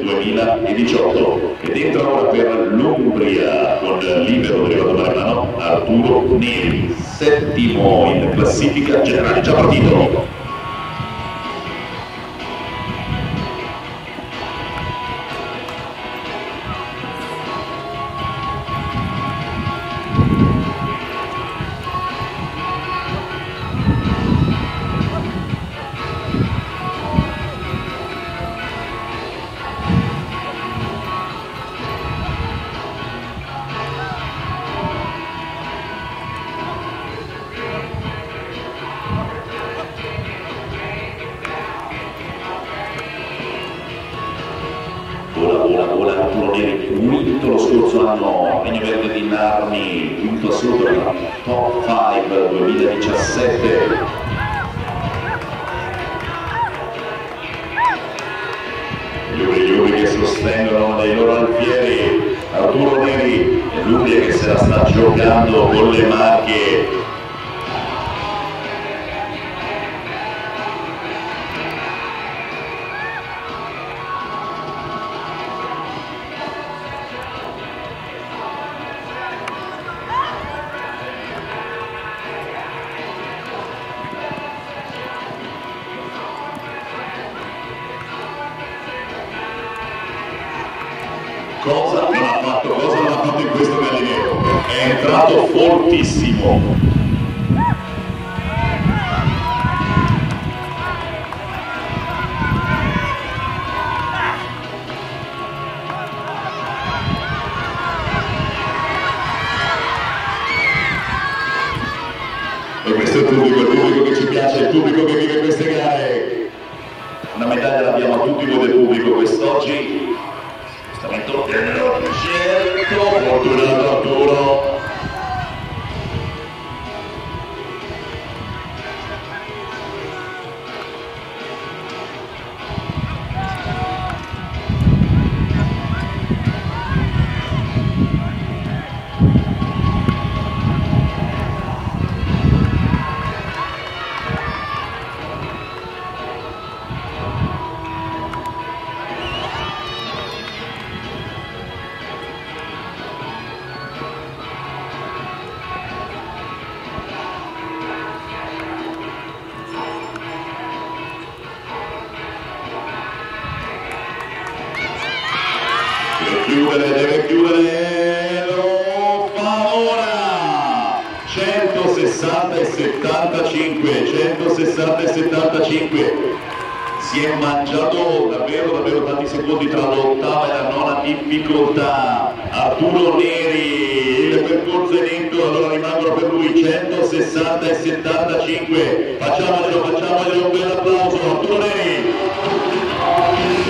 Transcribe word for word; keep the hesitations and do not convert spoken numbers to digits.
duemiladiciotto ed entra ora per l'Umbria con libero derivato da Maremano Arturo Neri, settimo in classifica generale, già partito. Vola, vola, vola, Arturo Neri, quinto lo scorso anno, Regno Verde di Narni, quinto assoluto per la Top cinque duemiladiciassette. Gli uri che sostengono dei loro alfieri, Arturo Neri e l'Umbria che se la sta giocando con le Marche. Cosa non ha fatto, cosa non ha fatto in questo gallinero? È entrato fortissimo. E questo è il pubblico, il pubblico che ci piace, il pubblico che vive queste gare. Una medaglia l'abbiamo a tutti voi del pubblico quest'oggi. Spostamento dell'oggetto, fortunato Arturo. Deve chiudere, deve chiudere, lo fa ora! centosessanta e settantacinque, centosessanta e settantacinque. Si è mangiato davvero, davvero tanti secondi tra l'ottava e la nona difficoltà. Arturo Neri, il percorso è lento, allora rimangono per lui centosessanta e settantacinque. Facciamoglielo, facciamoglielo un bel applauso, Arturo Neri!